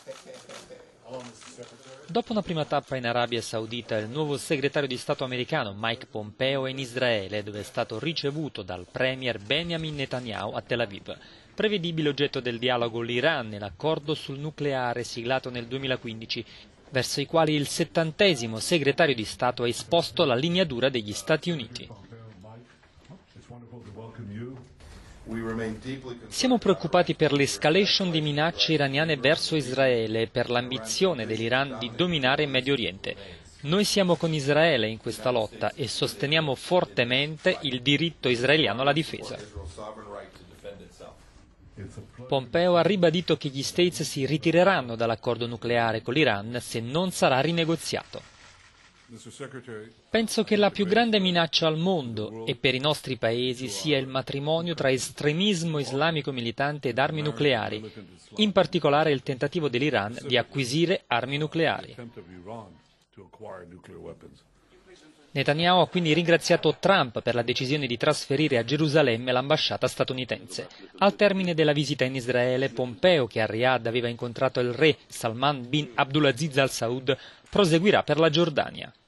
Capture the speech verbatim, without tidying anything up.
Dopo una prima tappa in Arabia Saudita, il nuovo segretario di Stato americano Mike Pompeo è in Israele, dove è stato ricevuto dal premier Benjamin Netanyahu a Tel Aviv. Prevedibile oggetto del dialogo l'Iran e l'accordo sul nucleare siglato nel duemilaquindici, verso i quali il settantesimo segretario di Stato ha esposto la linea dura degli Stati Uniti. Siamo preoccupati per l'escalation di minacce iraniane verso Israele e per l'ambizione dell'Iran di dominare il Medio Oriente. Noi siamo con Israele in questa lotta e sosteniamo fortemente il diritto israeliano alla difesa. Pompeo ha ribadito che gli States si ritireranno dall'accordo nucleare con l'Iran se non sarà rinegoziato. Penso che la più grande minaccia al mondo e per i nostri paesi sia il matrimonio tra estremismo islamico militante ed armi nucleari, in particolare il tentativo dell'Iran di acquisire armi nucleari. Netanyahu ha quindi ringraziato Trump per la decisione di trasferire a Gerusalemme l'ambasciata statunitense. Al termine della visita in Israele, Pompeo, che a Riyadh aveva incontrato il re Salman bin Abdulaziz Al Saud, proseguirà per la Giordania.